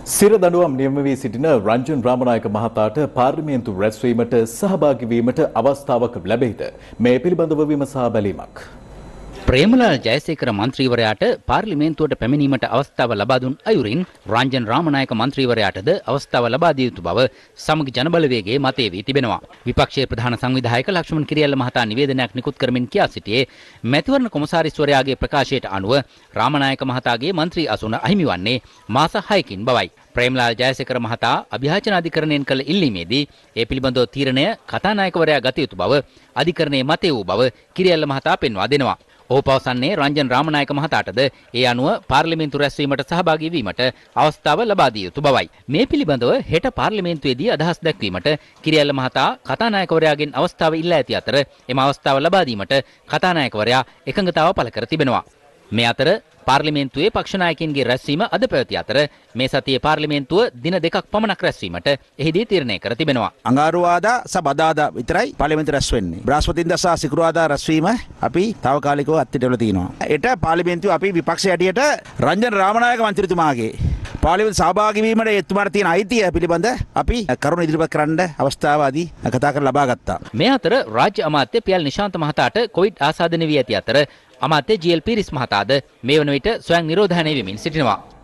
සිර දඬුවම් නියම වී සිටින රංජන් රාමනායක මහතාට පාර්ලිමේන්තු රැස්වීමට සහභාගී වීමට අවස්ථාවක් ලැබෙයිද? මේ පිළිබඳව විමසා බැලීමක්. ප්‍රේමලාල් ජයසේකර මන්ත්‍රීවරයාට පාර්ලිමේන්තුවට පැමිණීමට අවස්ථාව ලබා දුන් අයුරින් රංජන් රාමනායක මන්ත්‍රීවරයාටද අවස්ථාව ලබා දිය යුතු බව සමගි ජනබලවේගයේ මතය වී තිබෙනවා. විපක්ෂයේ ප්‍රධාන සංවිධායක ලක්ෂ්මන් කිරියල්ල මහතා නිවේදනයක් නිකුත් කරමින් කියා සිටියේ මැතිවරණ කොමසාරිස්වරයාගේ ප්‍රකාශයට අනුව රාමනායක මහතාගේ මන්ත්‍රී අසුන අහිමි වන්නේ මාස 6කින් බවයි. ප්‍රේමලාල් ජයසේකර මහතා අභියාචන අධිකරණයෙන් කළ ඉල්ලීමේදී ඒ පිළිබඳව තීරණය කතානායකවරයා ගත යුතු බව අධිකරණයේ මතය වූ බව කිරියල්ල මහතා පෙන්වා දෙනවා. ඔහු පවසන්නේ රංජන් රාමනායක මහතාටද ඒ අනුව පාර්ලිමේන්තු රැස්වීමට සහභාගී වීමට අවස්ථාව ලබා දිය යුතු බවයි. මේ පිළිබඳව හෙට පාර්ලිමේන්තුවේදී අදහස් දැක්වීමට කිරියල්ල මහතා කතානායකවරයාගෙන් අවස්ථාව ඉල්ලා ඇති අතර එම අවස්ථාව ලබා දීමට කතානායකවරයා එකඟතාව පළ කර තිබෙනවා. මේ අතර පාර්ලිමේන්තුවේ පක්ෂ නායකින්ගේ රැස්වීම අද පැවති අතර මේ සතියේ පාර්ලිමේන්තුව දින 2ක් පමණක් රැස්වීමට එහිදී තීරණය කර තිබෙනවා. අඟහරුවාදා සහ බදාදා විතරයි පාර්ලිමේන්තුව රැස් වෙන්නේ. බ්‍රහස්පතින්දා සහ සිකුරාදා රැස්වීම අපි తాවකාලිකව අත්හිටවල තියෙනවා. ඒට පාර්ලිමේන්තුව අපි විපක්ෂ හැටියට රංජන් රාමනායක මන්ත්‍රීතුමාගේ පාර්ලිමේන්තු සහභාගී වීමට එතුමාට තියෙන අයිතිය පිළිබඳ අපි කරුණු ඉදිරිපත් කරන්න අවස්ථාව ආදී කතා කරලා ලබා ගත්තා. මේ අතර රාජ්‍ය අමාත්‍ය පියල් නිශාන්ත මහතාට කොවිඩ් ආසාදනය වී ඇති අතර අමාත්‍ය ජී.එල්. පීරිස් මහතාද මේ වන විට ස්වයං නිරෝධානය වෙමින් සිටිනවා.